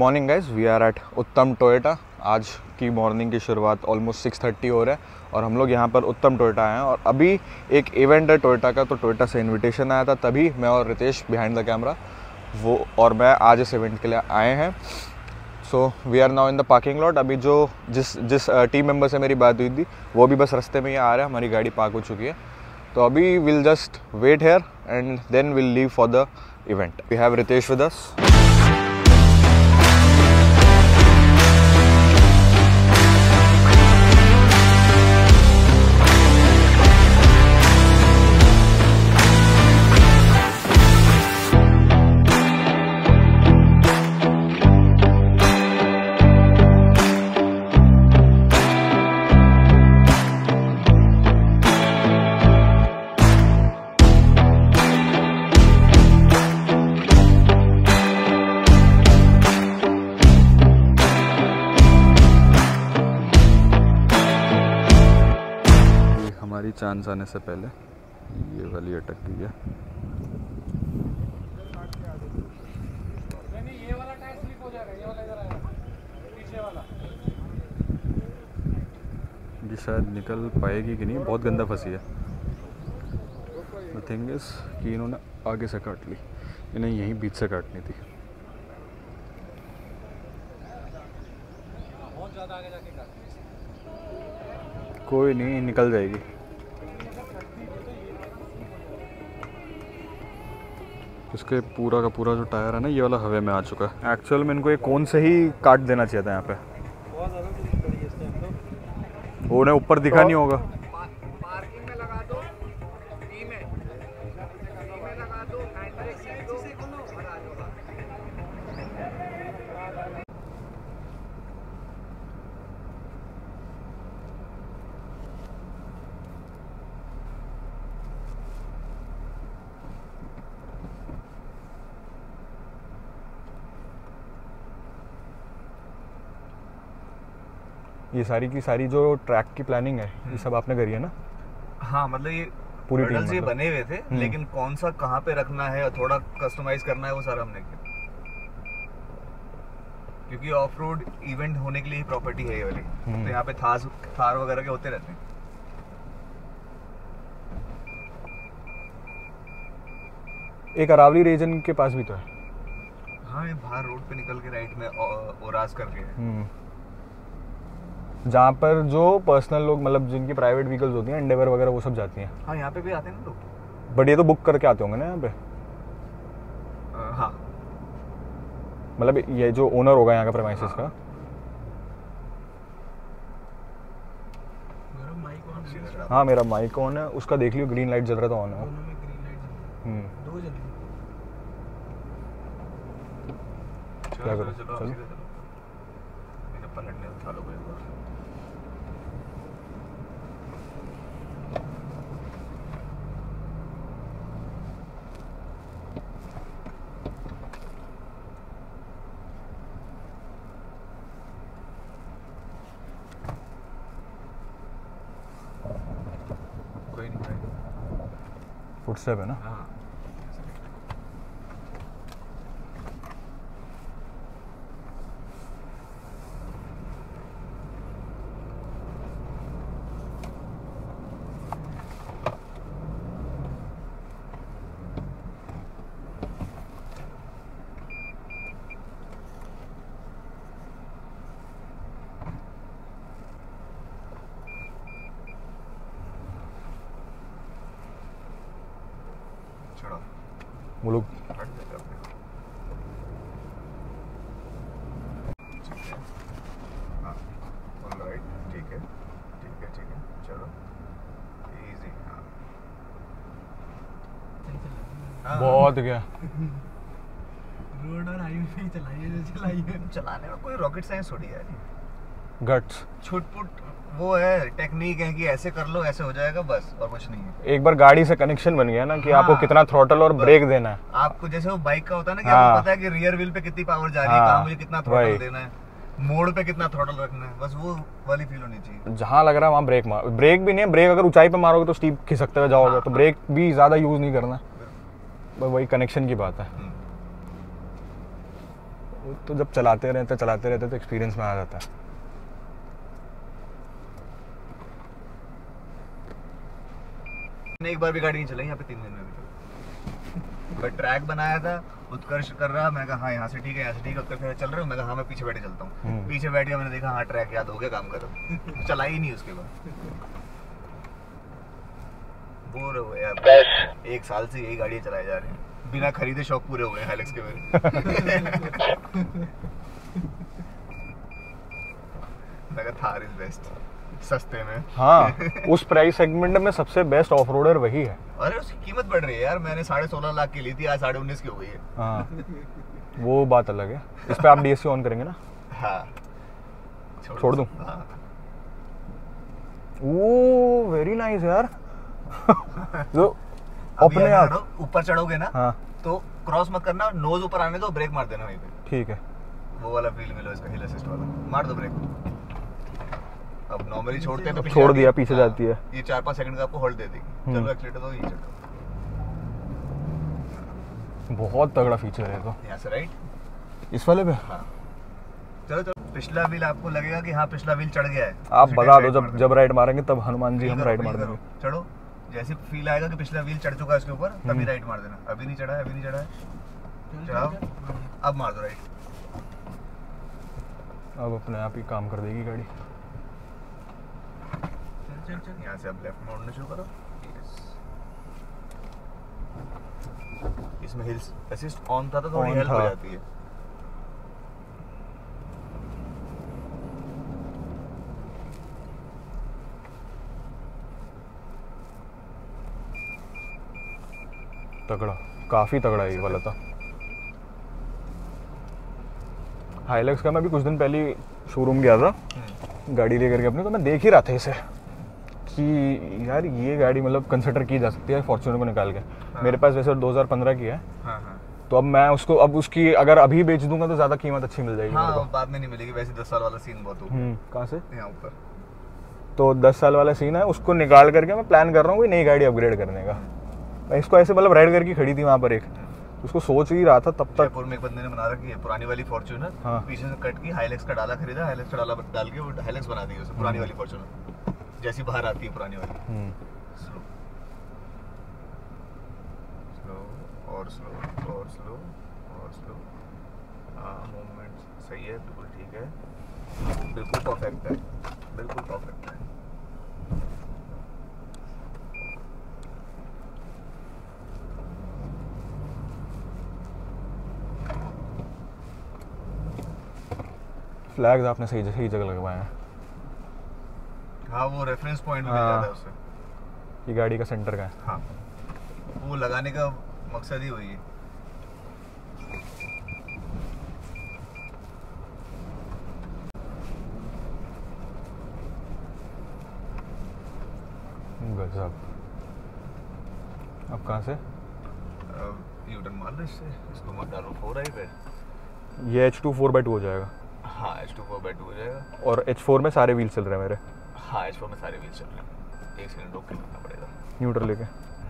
Morning guys, we are at Uttam Toyota. आज की morning की शुरुआत ऑलमोस्ट 6:30 हो रहा है और हम लोग यहाँ पर उत्तम टोयोटा आए हैं। और अभी एक इवेंट है टोयोटा का, तो टोयोटा से इनविटेशन आया था, तभी मैं और रितेश बिहाइंड द कैमरा वो और मैं आज इस इवेंट के लिए आए हैं। So we are now in the parking lot. अभी जिस टीम मेंबर से मेरी बात हुई थी वो भी बस रास्ते में ही आ रहा है, हमारी गाड़ी पार्क हो चुकी है। तो अभी will just wait here and then will leave for the event. We have Ritesh with us. हमारी चांस आने से पहले ये वाली अटक गई है। ये वाला टायर स्लिप हो जाएगा, ये वाला इधर आएगा, पीछे वाला। ये शायद निकल पाएगी कि नहीं, बहुत गंदा फंसी है। द थिंग इज कि इन्होंने आगे से काट ली, इन्हें यहीं बीच से काटनी थी। बहुत ज़्यादा आगे जाके काट। कोई नहीं, निकल जाएगी। इसके पूरा का पूरा जो टायर है ना, ये वाला हवा में आ चुका है। एक्चुअल में इनको एक कोन से ही काट देना चाहिए था यहाँ पे। बहुत ज़्यादा पुलिस खड़ी है इस टाइम तो। उन्हें ऊपर दिखा नहीं होगा। पार्किंग में लगा दो, ई में लगा दो, 96 से दो, बना दो। ये सारी की सारी जो ट्रैक की प्लानिंग है, ये सब आपने करी है ना? हाँ, मतलब ये पूरी मॉडल्स टीम ये मतलब। बने हुए थे, लेकिन कौन सा कहाँ पे रखना है, थोड़ा कस्टमाइज करना है, वो सारा हमने किया। क्योंकि ऑफ रोड इवेंट होने के लिए ही प्रॉपर्टी है ये वाली, तो यहाँ पे थार वगैरह के होते रहते हैं। एक अरावली रीजन के पास भी तो है। हाँ, ये बाहर रोड पे निकल के राइट में ओराज करके है। जहाँ पर जो पर्सनल लोग, मतलब जिनकी प्राइवेट व्हीकल्स होती हैं, एंडेवर वगैरह, वो सब जाती हैं। हाँ, यहाँ पे भी आते हैं ना लोग। बट ये तो बुक करके आते होंगे ना यहाँ पे। हाँ, मतलब ये जो ओनर होगा यहाँ का प्रेमाइसेस का। मेरा माइक ऑन है। हाँ, मेरा माइक ऑन है, उसका देख लियो, ग्रीन लाइट जल रहा था, ऑन है। दोनों में ग्रीन लाइट दो जल्दी। क्या करो? चलो चलो। मैंने पलटने उठा लो एक बार। कोई नहीं भाई। फुटस्टेप है ना? हाँ, चलो वो लोग हट जाएगा अपने। ठीक है, हाँ, ऑलराइट, ठीक है, ठीक है, ठीक है, चलो इजी। हाँ, बहुत गया। रोड और हाईवे पे ही चलाइए जो चलाइए। चलाने में कोई रॉकेट साइंस थोड़ी है। गट्स। छुटपुट वो है, टेक्निक है कि ऐसे कर लो, ऐसे हो जाएगा, बस, और कुछ नहीं है। एक बार गाड़ी से कनेक्शन बन गया ना कि हाँ, आपको कितना थ्रॉटल और ब्रेक देना है। आपको जैसे वो बाइक का होता है ना कि हाँ, आपको पता है कि रियर व्हील पे कितनी पावर जा रही है, हाँ, कहाँ मुझे कितना वही। थ्रॉटल देना है, मोड़ पे कितना थ्रॉटल रखना है, बस वो वाली फील होनी चाहिए। जहाँ लग रहा है वहाँ ब्रेक मार। ब्रेक भी नहीं है, ब्रेक अगर ऊंचाई पे मारोगे तो स्टीप खिसकते हुए जाओगे। तो ब्रेक भी ज़्यादा यूज़ नहीं करना, बस वही कनेक्शन की बात है। वो तो जब चलाते रहते तो एक्सपीरियंस में आ जाता है। मैंने एक बार भी गाड़ी नहीं चलाई यहाँ पे 3 महीने में। बट ट्रैक बनाया था, उत्कर्ष कर रहा, मैं कहा हाँ यहाँ से ठीक है, यहाँ से ठीक है, उत्कर्ष चल रहे हो, मैं कहा हाँ मैं पीछे बैठे चलता हूँ। पीछे बैठ गया, मैंने देखा हाँ ट्रैक याद हो गया, काम करो। चलाई ही नहीं उसके बाद। बोर हो गया यार, 1 साल से यही गाड़ियाँ चलाई जा रही हैं, बिना खरीदे शौक पूरे हो गए हाइलक्स के मेरे। मैं कहा थार इज बेस्ट, सस्ते में। हाँ उस प्राइस सेगमेंट में सबसे बेस्ट ऑफ रोडर वही है। अरे उसकी कीमत बढ़ रही है यार, मैंने 16.5 लाख की ली थी, आज 19.5 की हो गई है। हाँ वो बात अलग है। इस पे आप डीएससी ऑन करेंगे ना? हाँ छोड़ दूं? हाँ। ओ वेरी नाइस यार। जो अभी अपने अगर आप ऊपर चढ़ोगे ना, हाँ तो क्रॉस मत करना, नोज ऊपर आने दो, ब्रेक मार देना वहीं पे। ठीक है। वो वाला फील मिलो इसका, हिल असिस्ट वाला, मार दो ब्रेक। अब नॉर्मली छोड़ते हैं तो छोड़ दिया, पीछे जाती है। ये 4-5 सेकंड का आपको होल्ड दे देगी। चलो एक्सीलेटर दो, ये चढ़ो। बहुत तगड़ा फीचर है तो। यहाँ से राइट, इस वाले पे हाँ चलो चलो। पिछला व्हील आपको लगेगा कि हाँ पिछला व्हील चढ़ गया है, आप बता दो, जब राइड मारेंगे तब हनुमान जी हम राइड मार देंगे। चढ़ो, जैसे फील आएगा कि पिछला व्हील चढ़ चुका है इसके ऊपर, तभी राइट मार देना। अभी नहीं चढ़ा है, अभी नहीं चढ़ा है, चढ़ाओ, अब मार दो राइट। अब अपने आप ही काम कर देगी गाड़ी। यहाँ से अब लेफ्ट मोड़ना शुरू करो। इसमें हिल्स असिस्ट ऑन था तो थोड़ी हेल्प हो जाती है। तगड़ा, काफी तगड़ा है ये वाला था। हाइलक्स का मैं भी कुछ दिन पहले शोरूम गया था गाड़ी लेकर के अपने, तो मैं देख ही रहा था इसे कि यार ये गाड़ी मतलब कंसिडर की जा सकती है फॉर्च्यूनर को निकाल के। हाँ। मेरे पास वैसे 2015 की है। हाँ हाँ। तो अब मैं उसको, अब उसकी अगर अभी बेच दूंगा तो ज्यादा कीमत अच्छी मिल जाएगी। हाँ, बाद में नहीं मिलेगी। वैसे 10 साल वाला सीन बहुत हो गया। कहाँ से? यहाँ ऊपर। तो 10 साल वाला सीन है, उसको निकाल करके मैं प्लान कर रहा हूँ कोई नई गाड़ी अपग्रेड करने का। मैं इसको ऐसे मतलब राइड करके खड़ी थी वहाँ पर एक, उसको सोच ही रहा था तब तक। जयपुर में एक बंदे ने बना रखी है पुरानी वाली फॉर्च्यूनर। हाँ। पीछे से कट की हाइलक्स का डाला खरीदा, हाइलक्स का डाला डाल के वो हाइलक्स बना दी उसे, पुरानी वाली फॉर्च्यूनर जैसी बाहर आती है पुरानी वाली। स्लो स्लो और स्लो और स्लो और स्लो। हाँ मूवमेंट सही है, बिल्कुल ठीक है, बिल्कुल परफेक्ट है, बिल्कुल परफेक्ट है। फ्लैग्स आपने सही जगह लगवाए हैं। हाँ वो रेफरेंस पॉइंट मिल जाता है उससे। ये गाड़ी का सेंटर का है। हाँ वो लगाने का मकसद ही वही है। गजब। अब कहाँ से? यू टर्न मार लो इससे, इसको मत डालो 4i पे। ये H2 4x2 हो जाएगा। हाँ H2 4x2 हो जाएगा। और H4 में सारे व्हील चल रहे हैं मेरे। हाँ H4 में सारे व्हील चल रहे हैं। 1 सेकंड रोक के करना पड़ेगा न्यूट्रल लेके।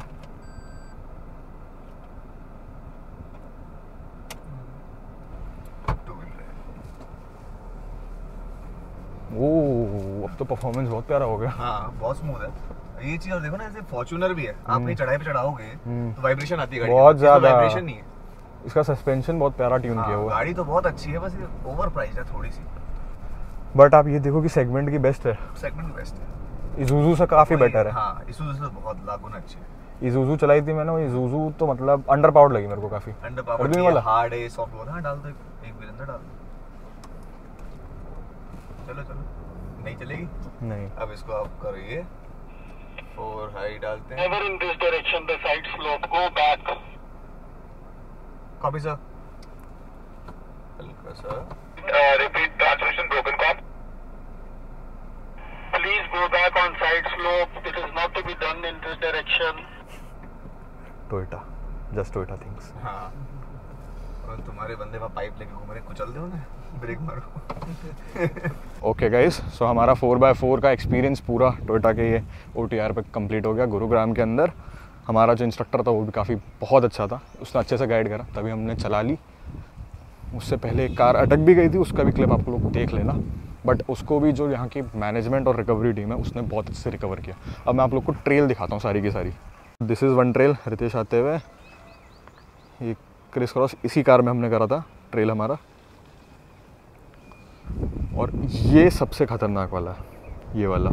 ओह अब तो परफॉर्मेंस बहुत प्यारा हो गया। हाँ बहुत स्मूथ है ये चीज। और देखो ना, ऐसे फॉर्च्यूनर भी है, आप कहीं चढ़ाई पे चढ़ाओगे तो वाइब्रेशन आती है गाड़ी बहुत में। ज्यादा वाइब्रेशन नहीं है। इसका सस्पेंशन बहुत प्यारा ट्यून किया हुआ है। गाड़ी तो बहुत अच्छी है, बस ये ओवर प्राइस है थोड़ी सी। बट आप ये देखो कि सेगमेंट की बेस्ट है। सेगमेंट बेस्ट है। इज़ुज़ू से काफी बेटर है। हाँ इज़ुज़ू से बहुत लाख गुना अच्छी है। इज़ुज़ू चलाई थी मैंने, वो इज़ुज़ू तो मतलब अंडर पावर्ड लगी मेरे को काफी। अंडर पावर्ड है, हार्ड है, सॉफ्ट वाला। हाँ डाल दो, एक व्हील अंदर डाल दो। चलो चलो, नहीं चलेगी नहीं। अब इसको आप करिए 4 हाई डालते हैं। Never in this direction, the side slope. Go back. Copy sir, हल्का सा। Repeat transmission broken cop. Please go back on side slope. It is not to be done in this direction. Toyota, just Toyota things. हाँ और तुम्हारे बंदे वहाँ pipe लेके घूम रहे, कुचल दो ना, ब्रेक मारो। ओके गाइस, सो हमारा 4x4 का एक्सपीरियंस पूरा टोयोटा के ये OTR पे कंप्लीट हो गया गुरुग्राम के अंदर। हमारा जो इंस्ट्रक्टर था वो भी काफ़ी बहुत अच्छा था, उसने अच्छे से गाइड करा, तभी हमने चला ली। उससे पहले एक कार अटक भी गई थी, उसका भी क्लिप आप लोग देख लेना। बट उसको भी जो यहाँ की मैनेजमेंट और रिकवरी टीम है उसने बहुत अच्छे से रिकवर किया। अब मैं आप लोग को ट्रेल दिखाता हूँ सारी की सारी। This is one trail Ritesh आते हुए, ये क्रिस क्रॉस इसी कार में हमने करा था ट्रेल हमारा। और ये सबसे ख़तरनाक वाला है, ये वाला।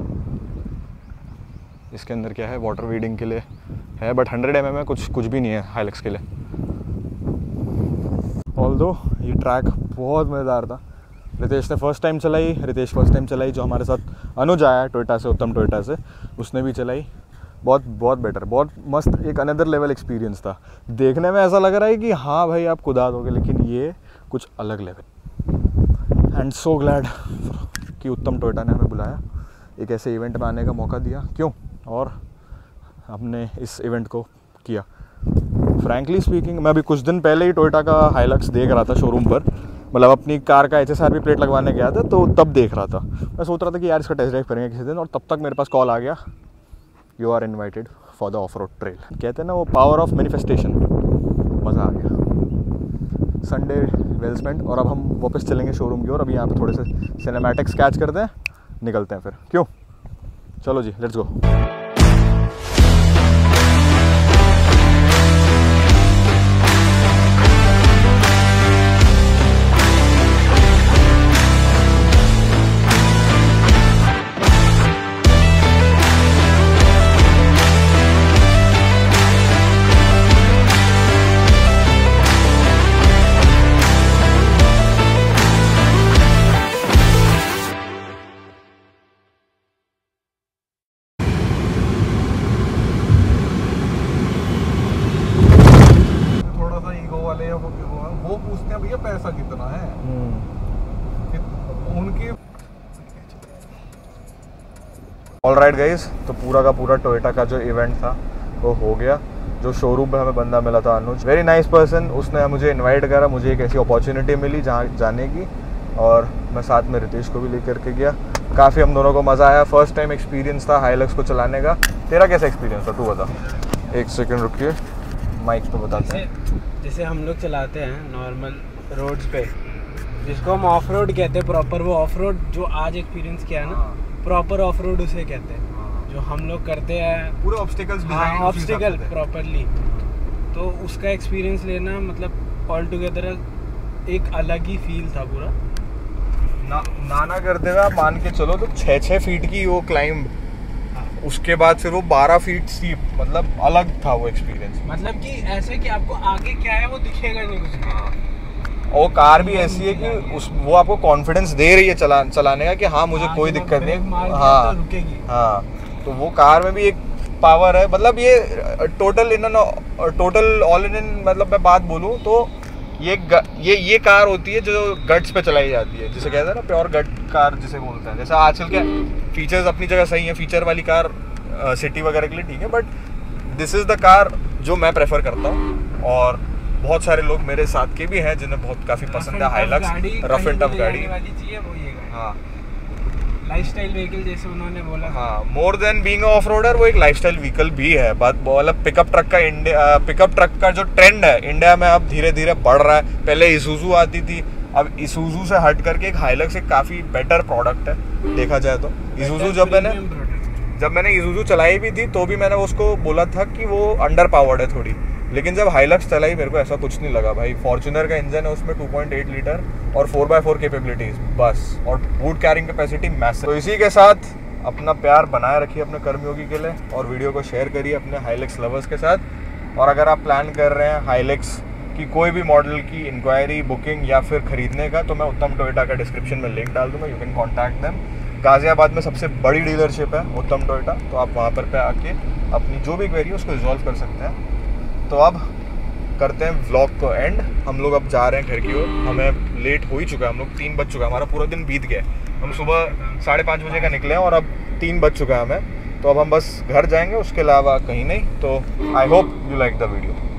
इसके अंदर क्या है, वाटर वीडिंग के लिए है, बट 100 mm है, कुछ भी नहीं है हाइलक्स के लिए। ऑल्दो ये ट्रैक बहुत मज़ेदार था। रितेश ने फर्स्ट टाइम चलाई, जो हमारे साथ अनुज आया है टोयोटा से, उत्तम टोयोटा से, उसने भी चलाई। बहुत बेटर, बहुत मस्त, एक अनदर लेवल एक्सपीरियंस था। देखने में ऐसा लग रहा है कि हाँ भाई आप खुदा दोगे, लेकिन ये कुछ अलग लेवल। एंड सो ग्लैड कि उत्तम टोयोटा ने हमें बुलाया, एक ऐसे इवेंट में आने का मौका दिया, क्यों, और हमने इस इवेंट को किया। फ्रैंकली स्पीकिंग, मैं अभी कुछ दिन पहले ही टोयोटा का हाइलक्स देख रहा था शोरूम पर, मतलब अपनी कार का HSRP प्लेट लगवाने गया था, तो तब देख रहा था। मैं सोच रहा था कि यार इसका टेस्ट ड्राइव करेंगे किसी दिन, और तब तक मेरे पास कॉल आ गया, you are invited for the off road trail. कहते हैं ना वो पावर ऑफ मैनिफेस्टेशन, मज़ा आ गया। Sunday well spent. और अब हम वापस चलेंगे शोरूम की ओर। अभी यहाँ पे थोड़े से सिनेमैटिक्स कैच करते हैं, निकलते हैं फिर, क्यों, चलो जी लेट्स गो। वो पूछते हैं भैया पैसा कितना है उनके। ऑलराइट गाइस, तो पूरा का पूरा टोयोटा का जो इवेंट था वो हो गया। जो शोरूम पे हमें बंदा मिला था अनुज, वेरी नाइस पर्सन, उसने मुझे इनवाइट करा, मुझे एक ऐसी अपॉर्चुनिटी मिली जहाँ जाने की, और मैं साथ में रितेश को भी लेकर के गया। काफ़ी हम दोनों को मज़ा आया। फर्स्ट टाइम एक्सपीरियंस था हाइलक्स को चलाने का। तेरा कैसा एक्सपीरियंस था, तू बता। एक सेकेंड रुकिए, माइक पे बताते हैं। जैसे हम लोग चलाते हैं नॉर्मल रोड्स पे, जिसको हम ऑफ रोड कहते हैं प्रॉपर, वो ऑफ रोड जो आज एक्सपीरियंस किया है ना, प्रॉपर ऑफ रोड उसे कहते हैं, जो हम लोग करते हैं पूरे ऑब्स्टिकल्स डिजाइन, ऑब्स्टिकल प्रॉपरली। तो उसका एक्सपीरियंस लेना मतलब ऑल टुगेदर एक अलग ही फील था पूरा। नाना करते हुए आप मान के चलो तो 6-6 फीट की वो क्लाइंब, उसके बाद फिर वो 12 फीट स्टीप, मतलब अलग था वो एक्सपीरियंस। मतलब कि ऐसे कि आपको आगे क्या है वो दिखेगा नहीं कुछ। और कार भी ऐसी है कि वो आपको कॉन्फिडेंस दे रही है चलाने का कि हाँ मुझे कोई दिक्कत नहीं। हाँ हाँ, तो वो कार में भी एक पावर है। मतलब ये टोटल ऑल इन मतलब मैं बात बोलूँ तो ये कार होती है जो गट्स पे चलाई जाती है, जिसे कहते हैं ना प्योर गट कार जिसे बोलते हैं। जैसे आजकल के फीचर्स अपनी जगह सही है, फीचर वाली कार सिटी वगैरह के लिए ठीक है, but this is the car जो मैं प्रेफर करता हूँ। और बहुत सारे लोग मेरे साथ के भी हैं जिन्हें बहुत काफ़ी पसंद है हाइलक्स, रफ एंड टफ गाड़ी। हाँ, लाइफस्टाइल व्हीकल जैसे उन्होंने बोला। हाँ, more than being a off roader, वो एक लाइफस्टाइल व्हीकल भी है। बात मतलब पिकअप ट्रक का जो ट्रेंड है इंडिया में अब धीरे धीरे बढ़ रहा है। पहले इसूजू आती थी, अब इसूजू से हट करके एक हाइलक्स एक काफ़ी बेटर प्रोडक्ट है देखा जाए तो। इसूजू जब मैंने इसूजू चलाई भी थी तो भी मैंने उसको बोला था कि वो अंडर पावर्ड है थोड़ी, लेकिन जब हाइलक्स चलाई मेरे को ऐसा कुछ नहीं लगा भाई। फॉर्च्यूनर का इंजन है उसमें 2.8 लीटर और 4x4 कैपेबिलिटीज बस, और बूट कैरिंग कैपेसिटी मैसिव। तो इसी के साथ अपना प्यार बनाए रखिए अपने कर्मयोगी के लिए, और वीडियो को शेयर करिए अपने हाइलक्स लवर्स के साथ। और अगर आप प्लान कर रहे हैं हाइलक्स की कोई भी मॉडल की इंक्वायरी, बुकिंग या फिर खरीदने का, तो मैं उत्तम टोयोटा का डिस्क्रिप्शन में लिंक डाल दूँगा, you can contact them. Ghaziabad में सबसे बड़ी डीलरशिप है उत्तम टोयोटा, तो आप वहाँ पर आके अपनी जो भी क्वेरी है उसको रिजॉल्व कर सकते हैं। तो अब करते हैं व्लॉग को एंड। हम लोग अब जा रहे हैं घर की ओर, हमें लेट हो ही चुका है, हम लोग 3 बज चुका है, हमारा पूरा दिन बीत गया है। हम सुबह 5:30 बजे का निकले हैं और अब 3 बज चुका है हमें, तो अब हम बस घर जाएंगे, उसके अलावा कहीं नहीं। तो I hope you like the video.